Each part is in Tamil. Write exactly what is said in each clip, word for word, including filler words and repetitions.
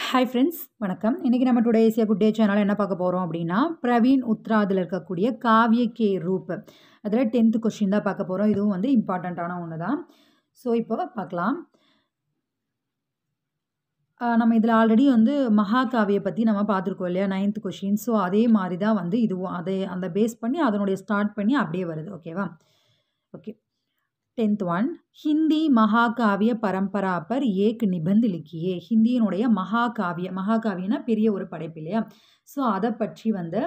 ஹாய் ஃப்ரெண்ட்ஸ், வணக்கம். இன்றைக்கி நம்ம today Asia good day channel என்ன பார்க்க போகிறோம் அப்படின்னா, பிரவீன் உத்ரா அதில் இருக்கக்கூடிய காவிய கே ரூப் அதில் டென்த்து கொஸ்டின் தான் பார்க்க போகிறோம். இதுவும் வந்து இம்பார்ட்டண்ட்டான ஒன்று தான். ஸோ இப்போ பார்க்கலாம். நம்ம இதில் ஆல்ரெடி வந்து மகாகாவியை பற்றி நம்ம பார்த்துருக்கோம் இல்லையா, நைன்த் கொஸ்டின். ஸோ அதே மாதிரி தான் வந்து இதுவும் அதே அந்த பேஸ் பண்ணி அதனுடைய ஸ்டார்ட் பண்ணி அப்படியே வருது. ஓகேவா? ஓகே. टेंथ वन हिंदी महाकाव्य परंपरा पर एक निबंध लिखिए. हिंदी महाकाव्य महाकाव्यना பெரிய ஒரு படைப்பு இல்லையா, ஸோ அதை பற்றி வந்து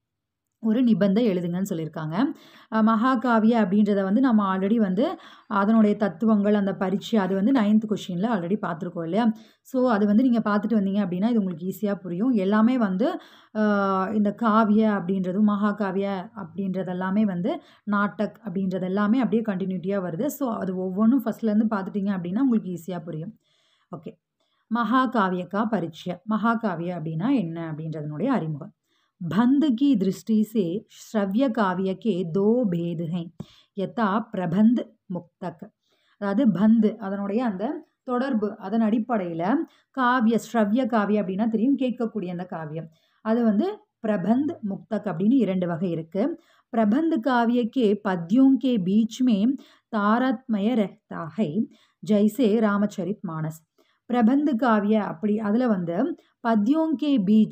ஒரு நிபந்தம் எழுதுங்கன்னு சொல்லியிருக்காங்க. மகாகாவிய அப்படின்றத வந்து நம்ம ஆல்ரெடி வந்து அதனுடைய தத்துவங்கள் அந்த பரீட்சை அது வந்து நைன்த் கொஸ்டினில் ஆல்ரெடி பார்த்துருக்கோம் இல்லையா. ஸோ அது வந்து நீங்கள் பார்த்துட்டு வந்தீங்க அப்படின்னா இது உங்களுக்கு ஈஸியாக புரியும். எல்லாமே வந்து இந்த காவிய அப்படின்றதும் மகாகாவிய அப்படின்றது எல்லாமே வந்து நாட்டக் அப்படின்றது எல்லாமே அப்படியே கண்டினியூட்டியாக வருது. ஸோ அது ஒவ்வொன்றும் ஃபஸ்ட்லேருந்து பார்த்துட்டிங்க அப்படின்னா உங்களுக்கு ஈஸியாக புரியும். ஓகே. மகாகாவியக்கா பரீட்சை. மகாகாவிய அப்படின்னா என்ன அப்படின்றதனுடைய அறிமுகம். बंध की दृष्टि से श्रव्य काव्य के दो भेद हैं, यथा प्रबंध मुक्तक. அதாவது பந்து அதனுடைய அந்த தொடர்பு அதன் அடிப்படையில் காவிய ஸ்ரவ்ய காவியம் அப்படின்னா தெரியும், கேட்கக்கூடிய அந்த காவியம் அது வந்து பிரபந்த் முக்தக் அப்படின்னு இரண்டு வகை இருக்கு. प्रबंध काव्य के पद्यों के बीच में तारतम्य रहता है, जैसे रामचरित मानस. प्रबंध काव्य அப்படி அதில் வந்து पद्यों के बीच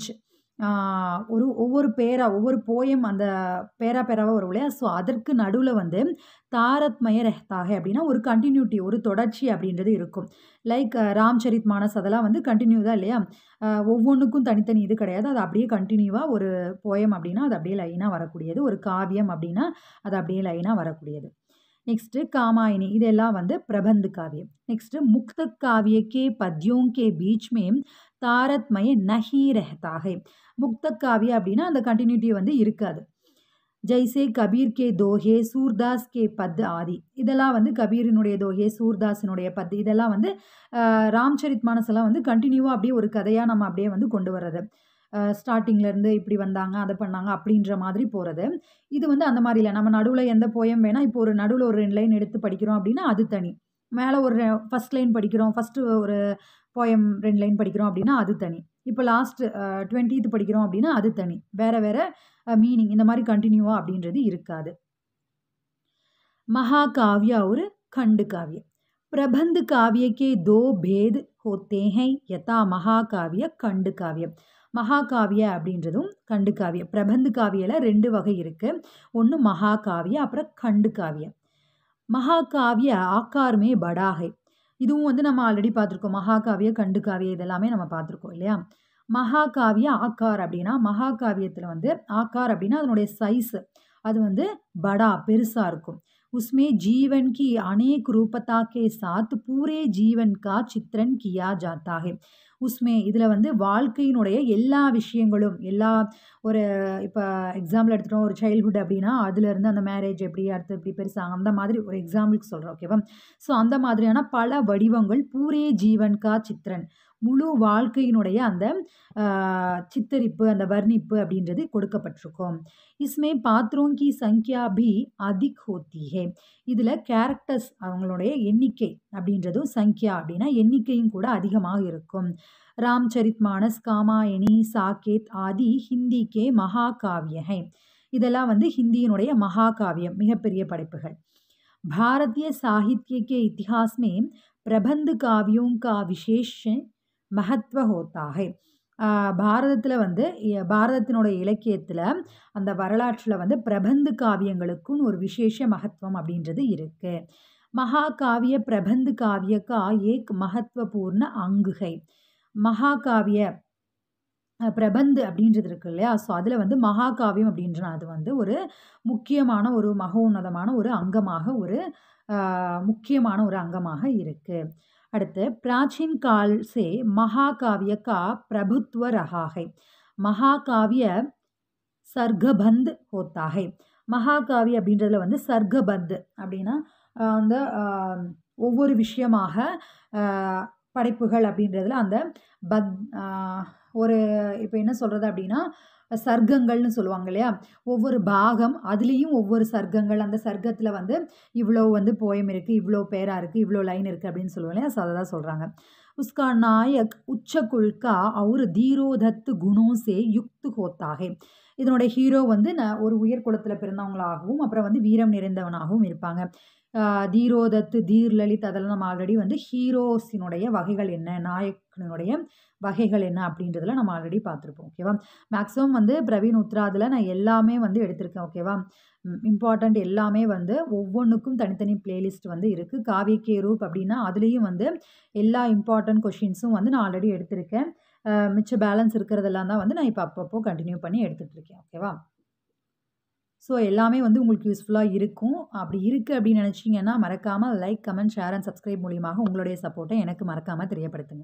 ஒரு ஒவ்வொரு பேரா ஒவ்வொரு போயம் அந்த பேரா பேராவாக வரும் இல்லையா, ஸோ அதற்கு நடுவில் வந்து தாரத்மய ரெஹ்தாக அப்படின்னா ஒரு கண்டினியூட்டி ஒரு தொடர்ச்சி அப்படின்றது இருக்கும். லைக் ராம்சரித் மானஸ் அதெல்லாம் வந்து கண்டினியூ தான் இல்லையா, ஒவ்வொன்றுக்கும் தனித்தனி இது கிடையாது, அது அப்படியே கண்டினியூவாக ஒரு போயம் அப்படின்னா அது அப்படியே லைனாக வரக்கூடியது, ஒரு காவியம் அப்படின்னா அது அப்படியே லைனாக வரக்கூடியது. नेक्स्ट कामायनी இதெல்லாம் வந்து प्रबंध काव्य. नेक्स्ट मुक्त काव्य के पद्यों के बीच में तारतम्य नहीं रहता है. मुक्त काव्य அப்படின்னா அந்த கண்டினியூட்டி வந்து இருக்காது. जैसे कबीर के दोहे, सूरदास के पद आदि. இதெல்லாம் வந்து கபீரினுடைய दोहे, सूरदासனுடைய पद இதெல்லாம் வந்து ராம்சரித் மானஸ் எல்லாம் வந்து கண்டினியூவாக அப்படியே ஒரு கதையாக நம்ம அப்படியே வந்து கொண்டு வர்றது. ஸ்டார்டிங்லேருந்து இப்படி வந்தாங்க அதை பண்ணாங்க அப்படின்ற மாதிரி போகிறது. இது வந்து அந்த மாதிரி இல்லை. நம்ம நடுவில் எந்த போயம் வேணால் இப்போ ஒரு நடுவில் ஒரு ரெண்டு லைன் எடுத்து படிக்கிறோம் அப்படின்னா அது தனி. மேலே ஒரு ஃபஸ்ட் லைன் படிக்கிறோம், ஃபஸ்ட்டு ஒரு போயம் ரெண்டு லைன் படிக்கிறோம் அப்படின்னா அது தனி. இப்போ லாஸ்ட் டுவெண்ட்டீத் படிக்கிறோம் அப்படின்னா அது தனி. வேறு வேறு மீனிங் இந்த மாதிரி கண்டினியூவாக அப்படின்றது இருக்காது. महाकाव्य और खंड काव्य. प्रबंध काव्य के दो भेद होते हैं, यथा महाकाव्य खंड काव्य. மகாகாவிய அப்படின்றதும் கண்டு காவிய. பிரபந்து காவியில் ரெண்டு வகை இருக்குது. ஒன்று மகாகாவிய, அப்புறம் கண்டு காவிய. மகாகாவிய ஆக்காரமே படாகை. இதுவும் வந்து நம்ம ஆல்ரெடி பார்த்துருக்கோம். மகாகாவிய கண்டு காவிய இதெல்லாமே நம்ம பார்த்துருக்கோம் இல்லையா. மகாகாவிய ஆக்கார் அப்படின்னா மகாகாவியத்தில் வந்து ஆக்கார் அப்படின்னா அதனுடைய சைஸ் அது வந்து படா பெருசாக இருக்கும். उसमें जीवन की अनेक रूपता के साथ पूरे जीवन का चित्रण किया जाता है. उसमें இதில் வந்து வாழ்க்கையினுடைய எல்லா விஷயங்களும் எல்லா ஒரு இப்போ எக்ஸாம்பிள் எடுத்துட்டோம், ஒரு சைல்ட்ஹுட் அப்படின்னா அதுலேருந்து அந்த மேரேஜ் எப்படி அடுத்து எப்படி பெருசாக அந்த மாதிரி ஒரு எக்ஸாம்பிளுக்கு சொல்கிறோம். ஓகேவா? ஸோ அந்த மாதிரியான பல வடிவங்கள் பூரே ஜீவன் கா சித்திரன் முழு வாழ்க்கையினுடைய அந்த சித்தரிப்பு அந்த வர்ணிப்பு அப்படின்றது கொடுக்கப்பட்டிருக்கும். इसमें पात्रों की संख्या भी अधिक होती है. இதில் கேரக்டர்ஸ் அவங்களுடைய எண்ணிக்கை அப்படின்றதும் சங்கியா அப்படின்னா எண்ணிக்கையும் கூட அதிகமாக இருக்கும். ராம்சரித் மானஸ், காமாயணி, சாகேத் ஆதி ஹிந்தி கே மகாகாவிய है. இதெல்லாம் வந்து ஹிந்தியினுடைய மகாகாவியம் மிகப்பெரிய படைப்புகள். भारतीय साहित्य के इतिहास में प्रबंध काव्यों का विशेष महत्व होता है. பாரதத்தில் வந்து பாரதத்தினுடைய இலக்கியத்தில் அந்த வரலாற்றில் வந்து பிரபந்து காவியங்களுக்கும் ஒரு விசேஷ மகத்துவம் அப்படின்றது இருக்குது. மகாகாவிய பிரபந்து காவியக்கா ஏக் மகத்துவபூர்ண அங்குகை. மகாகாவிய பிரபந்து அப்படின்றது இருக்கு இல்லையா, ஸோ அதில் வந்து மகாகாவியம் அப்படின்ற அது வந்து ஒரு முக்கியமான ஒரு மகோன்னதமான ஒரு அங்கமாக ஒரு முக்கியமான ஒரு அங்கமாக இருக்குது. அடுத்து प्राचीन काल से महाकाव्य का प्रभुत्व रहा है. महाकाव्य सर्गबंध होता है. மகாகாவிய அப்படின்றதுல வந்து சர்க்கபந்த் அப்படின்னா அந்த ஒவ்வொரு விஷயமாக படைப்புகள் அப்படின்றதுல அந்த பத் ஒரு இப்போ என்ன சொல்கிறது அப்படின்னா சர்க்கங்கள்னு சொல்லுவாங்க இல்லையா, ஒவ்வொரு பாகம் அதுலேயும் ஒவ்வொரு சர்க்கங்கள், அந்த சர்க்கத்தில் வந்து இவ்வளோ வந்து போயம் இருக்குது, இவ்வளோ பேரா இருக்குது, இவ்வளோ லைன் இருக்குது அப்படின்னு சொல்லுவோம் இல்லையா, ஸோ அதை தான் சொல்கிறாங்க. उसका नायक उच्च कुल का और धीरोदत्त गुणों से युक्त होता है. இதனுடைய ஹீரோ வந்து ந ஒரு உயர் குலத்துல பிறந்தவங்களாகவும், அப்புறம் வந்து வீரம் நிறைந்தவனாகவும் இருப்பாங்க. அ தீரோதத், தீர் லலித் அதெல்லாம் நம்ம ஆல்ரெடி வந்து ஹீரோஸினுடைய வகைகள் என்ன? நாயகனுடைய வகைகள் என்ன? அப்படின்றதெல்லாம் நம்ம ஆல்ரெடி பார்த்துருப்போம். ஓகேவா? மேக்ஸிமம் வந்து பிரவீன் உத்ராதுல நான் எல்லாமே வந்து எடுத்திருக்கேன். ஓகேவா? ம் இம்பார்ட்டன்ட் எல்லாமே வந்து ஒவ்வொன்னுக்கும் தனித்தனி பிளேலிஸ்ட் வந்து இருக்கு. காவிய கே ரூப் அப்படின்னா, அதுலயும் வந்து எல்லா இம்பார்ட்டன்ட் கொஸ்டின்ஸும் வந்து நான் ஆல்ரெடி எடுத்திருக்கேன். அ மிச்ச பேலன்ஸ் இருக்கிறதெல்லாம் தான் வந்து நான் இப்ப அப்பப்போ கன்டின்யூ பண்ணி எடுத்துட்டு இருக்கேன். ஓகேவா? ஸோ எல்லாமே வந்து உங்களுக்கு யூஸ்ஃபுல்லா இருக்கும். அப்படி இருக்கு அப்படின்னு நினைச்சீங்கன்னா, மறக்காம like, comment, share and subscribe மூலியமாக உங்களுடைய சப்போர்ட்ட எனக்கு மறக்காம தெரியப்படுத்துங்க.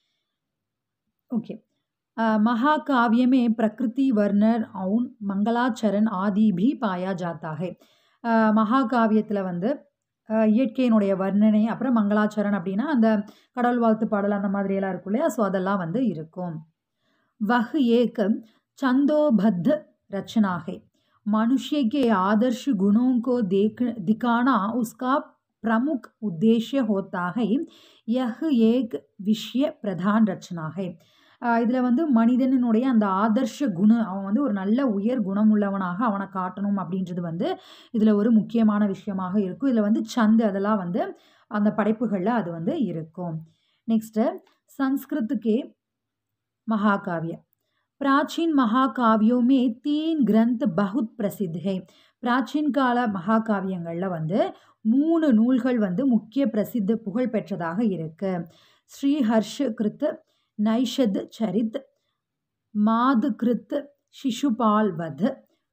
ओके. अ, महाकाव्य में प्रकृति वर्णन और मंगलाचरण आदि भी पाया जाता है. अ, மகாகாவியத்துல வந்து அ இயற்கையினுடைய வர்ணனை, அப்புறம் மங்களாச்சரண் அப்படின்னா, அந்த கடவுள் வாழ்த்து பாடல் அந்த மாதிரியெல்லாம் இருக்கும் இல்லையா? ஸோ அதெல்லாம் வந்து இருக்கும். वह एक छंदोबद्ध रचना है. मनुष्य के आदर्श गुणों को देख दिखाना उसका प्रमुख उद्देश्य होता है. यह एक विषय प्रधान रचना है. அ இதுல வந்து மனிதனுடைய அந்த ஆதர்ஷ குணம், அவன் வந்து ஒரு நல்ல உயர் குணமுள்ளவனாக அவன காட்டணும் அப்படின்றது வந்து இதுல ஒரு முக்கியமான விஷயமாக இருக்கும். இதுல வந்து சந்து அதெல்லாம் வந்து அந்த படைப்புகள்ல அது வந்து இருக்கும். नेक्स्ट संस्कृत के महाकाव्य. प्राचीन महाकाव्यों में तीन ग्रंथ बहुत प्रसिद्ध है. प्राचीन கால மகாகாவியங்கள்ல வந்து மூணு நூல்கள் வந்து முக்கிய பிரசித்த புகழ் பெற்றதாக இருக்கு. ஸ்ரீஹர்ஷ கிருத் நைஷத் சரித், மாது கிருத் சிசுபால் வத்,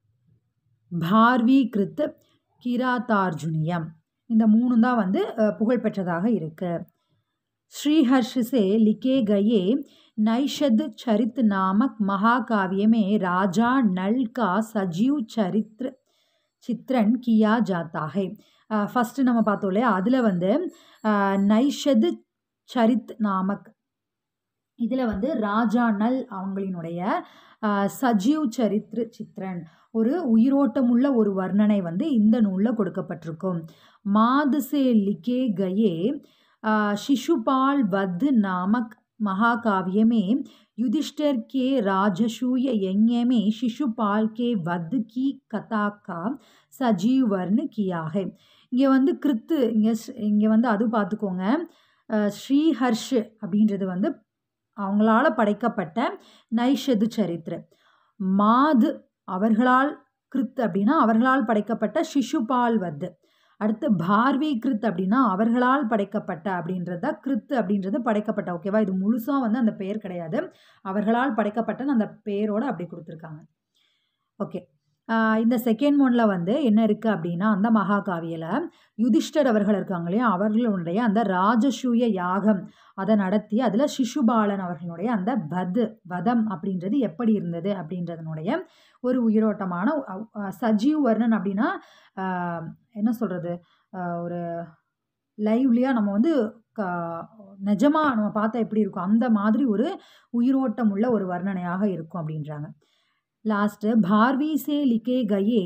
பார்வி கிருத் கிராத்தார்ஜுனியம். இந்த மூணு தான் வந்து அஹ், புகழ் பெற்றதாக இருக்கு. श्रीहर्ष से लिखे गए नैषद चरित नामक महाकाव्य में राजा नल का सजीव चरित्र चित्रण किया जाता है. ஃபர்ஸ்ட் நம்ம பார்த்தோம் இல்லையா? அதில் வந்து அஹ், நைஷத் சரித் நாமக் இதில் வந்து ராஜா நல் அவங்களினுடைய அஹ், சஜீவ் சரித்ர சித்ரன் ஒரு உயிரோட்டமுள்ள ஒரு வர்ணனை வந்து இந்த நூலில் கொடுக்கப்பட்டிருக்கும். மாது சே லிகே கயே अ, शिशुपाल वध नामक महाकाव्य में युधिष्ठिर के राजसूय यज्ञ में शिशुपाल के वध की कथा का सजीव वर्ण किया है. இங்கே வந்து கிருத்து இங்கே இங்கே வந்து அது பார்த்துக்கோங்க. அஹ், ஸ்ரீஹர்ஷ் அப்படின்றது வந்து அவங்களால படைக்கப்பட்ட நைஷது சரித்திர. மாது அவர்களால் கிருத் அப்படின்னா அவர்களால் படைக்கப்பட்ட சிசுபால் வத். அடுத்து பார்வி கிருத் அப்படின்னா அவர்களால் படைக்கப்பட்ட அப்படின்றத கிருத் அப்படின்றது படைக்கப்பட்ட. ஓகேவா? இது முழுசா வந்து அந்த பெயர் கிடையாது. அவர்களால் படைக்கப்பட்டன்னு அந்த பெயரோட அப்படி கொடுத்துருக்காங்க. ஓகே. ஆஹ் இந்த செகண்ட் ஒன்ல வந்து என்ன இருக்கு அப்படின்னா, அந்த மகாகாவியில யுதிஷ்டர் அவர்கள் இருக்காங்க இல்லையா? அவர்களுடைய அந்த ராஜசூய யாகம் அதை நடத்தி அதுல சிசுபாலன் அவர்களுடைய அந்த வத் வதம் அப்படின்றது எப்படி இருந்தது அப்படின்றதனுடைய ஒரு உயிரோட்டமான அஹ், அஹ், சஜீவ் வர்ணன் அப்படின்னா ஆஹ், என்ன சொல்றது, ஆஹ், ஒரு லைவ்லியா நம்ம வந்து க நிஜமா நம்ம பார்த்தா எப்படி இருக்கும் அந்த மாதிரி ஒரு உயிரோட்டம் உள்ள ஒரு வர்ணனையாக இருக்கும் அப்படின்றாங்க. लास्ट भारवी से लिखे गए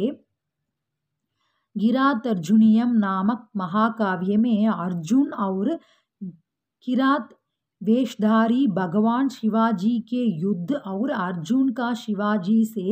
किरातार्जुनीयम नामक महाकाव्य में अर्जुन और किरात वेशधारी भगवान शिवाजी के युद्ध और अर्जुन का शिवाजी से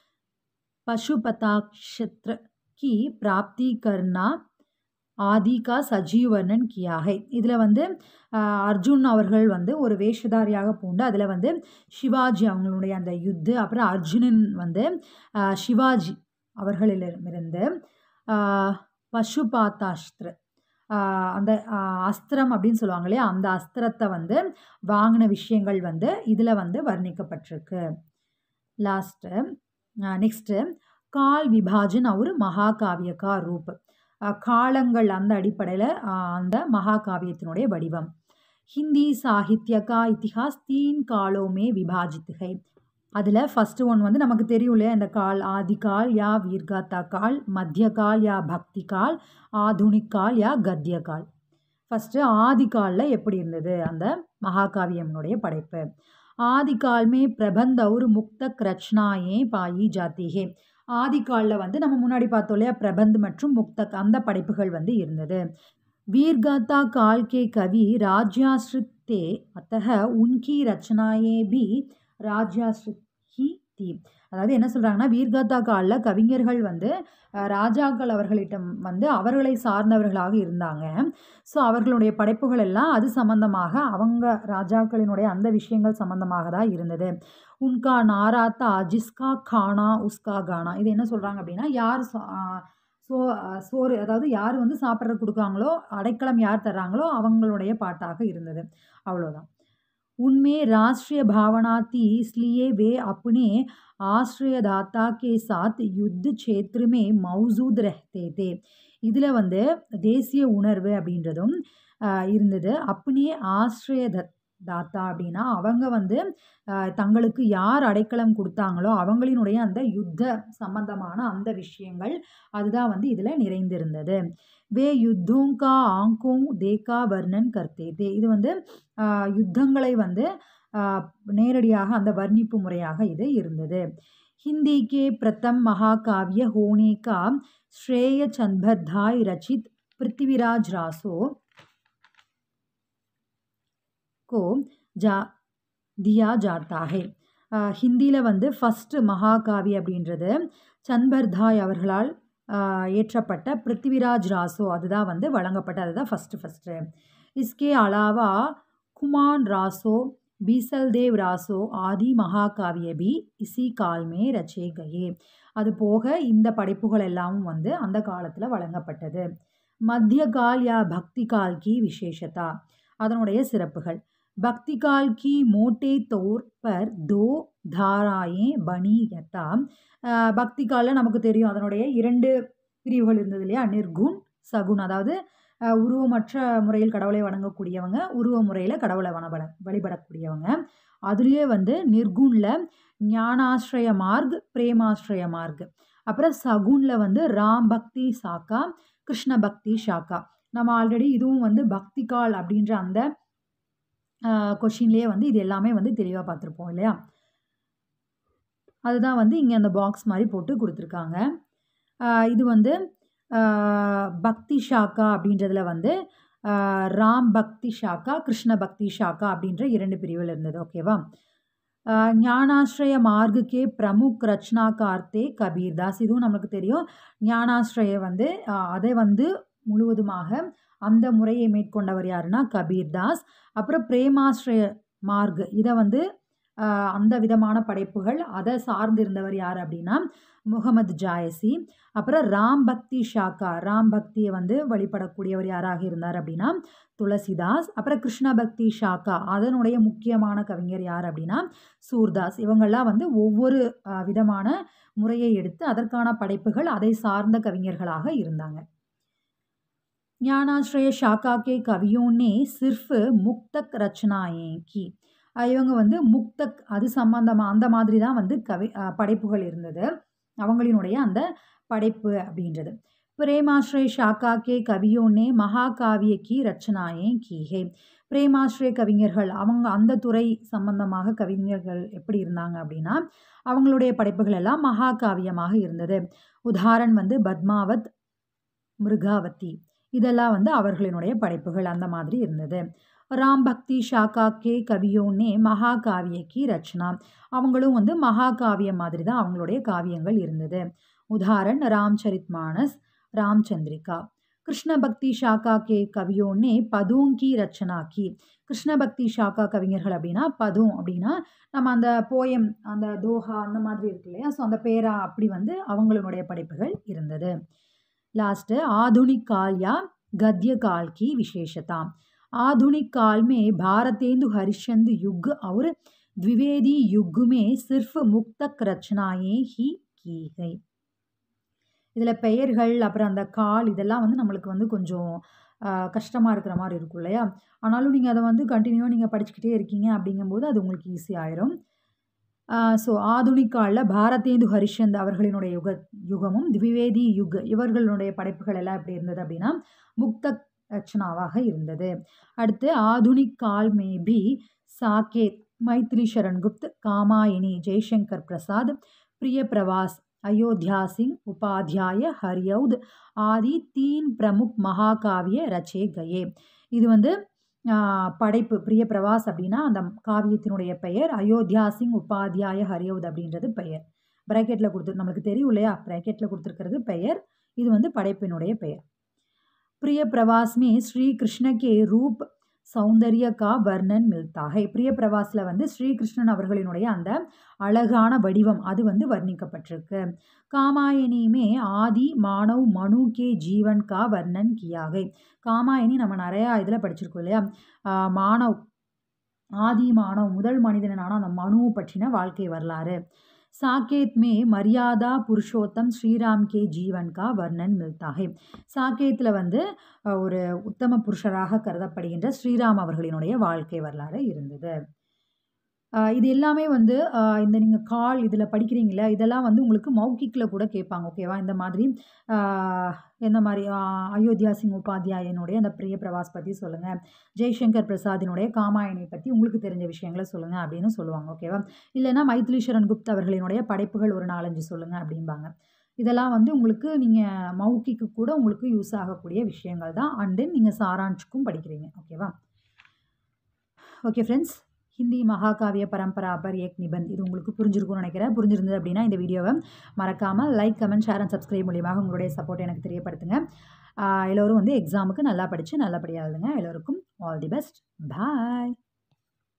पशुपताक्षत्र की प्राप्ति करना ஆதி கா சஜீவ் வர்ணன் கியா ஹை. இதில் வந்து ஆஹ், அர்ஜுன் அவர்கள் வந்து ஒரு வேஷதாரியாக பூண்டு அதில் வந்து சிவாஜி அவங்களுடைய அந்த யுத்து, அப்புறம் அர்ஜுனன் வந்து ஆஹ், சிவாஜி அவர்களிடமிருந்து ஆஹ், பசுபாத்தாஸ்திர ஆஹ், அந்த ஆஹ், அஸ்திரம் அப்படின்னு சொல்லுவாங்க இல்லையா? அந்த அஸ்திரத்தை வந்து வாங்கின விஷயங்கள் வந்து இதில் வந்து வர்ணிக்கப்பட்டிருக்கு. லாஸ்ட்டு நெக்ஸ்ட்டு கால் விபாஜன் और மகாகாவிய கா ரூப். அஹ் காலங்கள் அந்த அடிப்படையில் அந்த மகாகாவியத்தினுடைய வடிவம். ஹிந்தி சாகித்ய கா இத்திஹாஸ் தீன் காலோமே விபாஜித் ஹை. அதில் ஃபஸ்ட்டு ஒன் வந்து நமக்கு தெரியும் இல்லையா? இந்த கால் ஆதி கால் யா வீர்காத்தா கால், மத்திய கால் யா பக்தி கால், ஆதுனிக் கால் யா கத்திய கால். ஃபஸ்ட்டு ஆதி காலில் எப்படி இருந்தது அந்த மகாகாவியம்னுடைய படைப்பு? ஆதி கால் மே பிரபந்த் और मुक्तक रचनाएं पाई जाती है. ஆதி காலில் வந்து நம்ம முன்னாடி பார்த்தோம் இல்லையா? பிரபந்த் மற்றும் முக்தக் அந்த படைப்புகள் வந்து இருந்தது. வீர்காத்தா கால் கே கவி ராஜ்யாஸ்ரித் ते अतः उनकी रचनाएं भी ராஜ்யாஸ்ரீ தி. அதாவது என்ன சொல்கிறாங்கன்னா, வீர்காத்தா காலில் கவிஞர்கள் வந்து ராஜாக்கள் அவர்களிடம் வந்து அவர்களை சார்ந்தவர்களாக இருந்தாங்க. ஸோ அவர்களுடைய படைப்புகள் எல்லாம் அது சம்பந்தமாக அவங்க ராஜாக்களினுடைய அந்த விஷயங்கள் சம்பந்தமாக தான் இருந்தது. உன்கா நாராத்தா ஜிஸ்கா கானா உஸ்கா கானா. இது என்ன சொல்கிறாங்க அப்படின்னா, யார் சோ சோறு அதாவது யார் வந்து சாப்பிட்ற கொடுக்காங்களோ, அடைக்கலம் யார் தர்றாங்களோ அவங்களுடைய பாட்டாக இருந்தது. அவ்வளோதான். उनमें राष्ट्रीय भावना थी, इसलिए वे अपने आश्रयदाता के साथ युद्ध क्षेत्र में मौजूद रहते थे. இதில் வந்து தேசிய உணர்வு அப்படின்றதும் இருந்தது. அப்பனே ஆஸ்ரய தாத்தா அப்படின்னா அவங்க வந்து தங்களுக்கு யார் அடைக்கலம் கொடுத்தாங்களோ அவங்களினுடைய அந்த யுத்த சம்பந்தமான அந்த விஷயங்கள் அதுதான் வந்து இதில் நிறைந்திருந்தது. வே யுத்தோं का आंखों देखा वर्णन करते थे. இது வந்து யுத்தங்களை வந்து நேரடியாக அந்த வர்ணிப்பு முறையாக இது இருந்தது. हिंदी के प्रथम महाकाव्य होने का श्रेय चंद्रबर्धाई रचित पृथ्वीराज रासो को जा दिया जाता है. ஹிந்தியில் வந்து ஃபஸ்ட்டு மகாகாவி அப்படின்றது சந்த்பர்தாய் அவர்களால் ஏற்றப்பட்ட பிருத்திவிராஜ் ராசோ அதுதான் வந்து வழங்கப்பட்ட அதுதான் ஃபஸ்ட்டு ஃபஸ்ட்டு. இஸ்கே அலாவா குமான் ராசோ பீசல்தேவ் ராசோ ஆதி மகாகாவிய பி இசி கால்மே ரச்சே கயே. அது போக இந்த படைப்புகள் எல்லாமும் வந்து அந்த காலத்தில் வழங்கப்பட்டது. மத்திய கால் யா பக்தி கால் கி விசேஷதா. அதனுடைய சிறப்புகள். பக்தி கால் கி மோட்டே தோர் பர் தோ தாராயே பனி யதா. பக்தி காலில் நமக்கு தெரியும் அதனுடைய இரண்டு பிரிவுகள் இருந்தது இல்லையா, நிர்குண் சகுன். அதாவது உருவமற்ற முறையில் கடவுளை வணங்கக்கூடியவங்க, உருவ முறையில் கடவுளை வனபட வழிபடக்கூடியவங்க. அதுலேயே வந்து நிர்குணில் ஞானாஸ்ரய மார்க், பிரேமாஸ்ரய மார்க். அப்புறம் சகுனில் வந்து ராம் பக்தி சாக்கா, கிருஷ்ண பக்தி ஷாக்கா. நம்ம ஆல்ரெடி இதுவும் வந்து பக்தி கால் அப்படின்ற அந்த கொஷின்லேயே வந்து இது எல்லாமே வந்து தெளிவாக பார்த்துருப்போம் இல்லையா. அதுதான் வந்து இங்கே அந்த பாக்ஸ் மாதிரி போட்டு கொடுத்துருக்காங்க. இது வந்து பக்தி ஷாக்கா அப்படின்றதுல வந்து ராம் பக்தி ஷாக்கா, கிருஷ்ண பக்தி ஷாக்கா அப்படின்ற இரண்டு பிரிவில் இருந்தது. ஓகேவா. ஞானாஸ்ரய மார்க்குக்கே பிரமுக் ரச்சனாகார்த்தே கபீர்தாஸ். இதுவும் நமக்கு தெரியும். ஞானாஸ்ரய வந்து அதை வந்து முழுவதுமாக அந்த முறையை மேற்கொண்டவர் யாருன்னா கபீர்தாஸ். அப்புறம் பிரேமாஸ்ரய மார்க் இதை வந்து அந்த விதமான படைப்புகள் அதை சார்ந்திருந்தவர் யார் அப்படின்னா முகமது ஜாயசி. அப்புறம் ராம் பக்தி ஷாக்கா, ராம் பக்தியை வந்து வழிபடக்கூடியவர் யாராக இருந்தார் அப்படின்னா துளசிதாஸ். அப்புறம் கிருஷ்ண பக்தி ஷாக்கா அதனுடைய முக்கியமான கவிஞர் யார் அப்படின்னா சூர்தாஸ். இவங்கெல்லாம் வந்து ஒவ்வொரு விதமான முறையை எடுத்து அதற்கான படைப்புகள் அதை சார்ந்த கவிஞர்களாக இருந்தாங்க. ஞானாஸ்ரய ஷாக்கா கே கவியோன்னே சிர்ஃப் முக்தக் ரச்சனாயே கி. இவங்க வந்து முக்தக் அது சம்பந்தமாக அந்த மாதிரி தான் வந்து கவி படைப்புகள் இருந்தது அவங்களினுடைய அந்த படைப்பு அப்படின்றது. பிரேமாஸ்ரய ஷாக்கா கே கவியோன்னே மகாகாவிய கி ரச்சனாயே கீஹே. பிரேமாஸ்ரய கவிஞர்கள் அவங்க அந்த துறை சம்பந்தமாக கவிஞர்கள் எப்படி இருந்தாங்க அப்படின்னா அவங்களுடைய படைப்புகள் எல்லாம் மகாகாவியமாக இருந்தது. உதாரணம் வந்து பத்மாவத், மிருகாவதி இதெல்லாம் வந்து அவர்களினுடைய படைப்புகள் அந்த மாதிரி இருந்தது. ராம் பக்தி ஷாக்கா கே கவியோன்னே மகாகாவிய கி ரச்சனா. அவங்களும் வந்து மகாகாவியம் மாதிரி தான் அவங்களுடைய காவியங்கள் இருந்தது. உதாரண ராம்சரித் மானஸ், ராம்சந்திரிகா. கிருஷ்ண பக்தி ஷாக்கா கே கவியோன்னே பதோங் கி ரச்சனா கி. கிருஷ்ண பக்தி ஷாக்கா கவிஞர்கள் அப்படின்னா பதும் அப்படின்னா நம்ம அந்த போயம் அந்த தோஹா அந்த மாதிரி இருக்கு இல்லையா, ஸோ அந்த பேரா அப்படி வந்து அவங்களுடைய படைப்புகள் இருந்தது. लास्ट आधुनिक काल या गद्य काल की विशेषता. आधुनिक काल में भारतेंदु हरिश्चंद्र युग और द्विवेदी युग में सिर्फ मुक्तक रचनाएं ही की गई. இதில் பெயர்கள் அப்புறம் அந்த கால் இதெல்லாம் வந்து நம்மளுக்கு வந்து கொஞ்சம் கஷ்டமாக இருக்கிற மாதிரி இருக்கும் இல்லையா. ஆனாலும் நீங்கள் அதை வந்து கண்டினியூவாக நீங்கள் படிச்சுக்கிட்டே இருக்கீங்க அப்படிங்கும்போது அது உங்களுக்கு ஈஸியாயிரும். ஸோ ஆதுனிக் காலில் பாரதேந்து ஹரிஷந்த் அவர்களினுடைய யுக யுகமும் திவிவேதி யுக் இவர்களுடைய படைப்புகள் எல்லாம் எப்படி இருந்தது அப்படின்னா முக்த ரச்சனாவாக இருந்தது. அடுத்து ஆதுனிக் கால் மேபி சாகேத், மைத்ரி சரண் குப்த், காமாயினி, ஜெய்சங்கர் பிரசாத், பிரிய பிரவாஸ், अयोध्या सिंह, उपाध्याय, हरियौद आदि तीन प्रमुख महाकाव्य रचे गए. இது வந்து படைப்பு பிரிய பிரவாஸ் அப்படின்னா அந்த காவியத்தினுடைய பெயர். அயோத்தியா சிங் உபாத்தியாய ஹரியோத் அப்படின்றது பெயர். ப்ராக்கெட்டில் கொடுத்து நம்மளுக்கு தெரியும் இல்லையா, ப்ராக்கெட்டில் கொடுத்துருக்கிறது பெயர். இது வந்து படைப்பினுடைய பெயர். प्रिय प्रवास में श्री कृष्ण के रूप சௌந்தர்ய கா வர்ணன் மில்தாக. பிரிய பிரவாஸில் வந்து ஸ்ரீகிருஷ்ணன் அவர்களினுடைய அந்த அழகான வடிவம் அது வந்து வர்ணிக்கப்பட்டிருக்கு. காமாயணியுமே ஆதி மானவ் மனு கே ஜீவன் கா வர்ணன் கியாகை. காமாயணி நம்ம நிறையா இதில் படிச்சிருக்கோம் இல்லையா, மானவ் ஆதி மானவ் முதல் மனிதனான அந்த மனு பற்றின வாழ்க்கை வரலாறு. साकेत में मर्यादा पुरुषोत्तम ஸ்ரீராம் கே ஜீவன் கா வர்ணன் மில்தாகை. சாக்கேத்தில் வந்து ஒரு உத்தம புருஷராக கருதப்படுகின்ற ஸ்ரீராம் அவர்களினுடைய வாழ்க்கை வரலாறு இருந்தது. இது எல்லாமே வந்து இந்த நீங்கள் கால் இதில் படிக்கிறீங்களா, இதெல்லாம் வந்து உங்களுக்கு மௌக்கிக்கில் கூட கேட்பாங்க. ஓகேவா, இந்த மாதிரி எந்த மாதிரி அயோத்தியா சிங் உபாத்தியாயனுடைய அந்த பிரிய பிரவாஸ் பற்றி சொல்லுங்கள், ஜெய்சங்கர் பிரசாதினுடைய காமாயணி பற்றி உங்களுக்கு தெரிஞ்ச விஷயங்களை சொல்லுங்கள் அப்படின்னு சொல்லுவாங்க. ஓகேவா, இல்லைன்னா மைதிலீஸ்வரன் குப்த் அவர்களினுடைய படைப்புகள் ஒரு நாலஞ்சு சொல்லுங்கள் அப்படிம்பாங்க. இதெல்லாம் வந்து உங்களுக்கு நீங்கள் மௌக்கிக்கு கூட உங்களுக்கு யூஸ் ஆகக்கூடிய விஷயங்கள் தான். அண்ட் தென் நீங்கள் சாராஞ்சுக்கும் படிக்கிறீங்க. ஓகேவா, ஓகே ஃப்ரெண்ட்ஸ், ஹிந்தி மகாகாவிய பரம்பரா பர் ஏக் நிபந்த் இது உங்களுக்கு புரிஞ்சிருக்கும்னு நினைக்கிறேன். புரிஞ்சிருந்தது அப்படின்னா இந்த வீடியோவை மறக்காமல் like, comment, share and subscribe மூலியமாக உங்களுடைய சப்போர்ட் எனக்கு தெரியப்படுத்துங்க. எல்லோரும் வந்து எக்ஸாமுக்கு நல்லா படித்து நல்லபடியாக எழுதுங்க. எல்லோருக்கும் ஆல் தி பெஸ்ட். பாய்.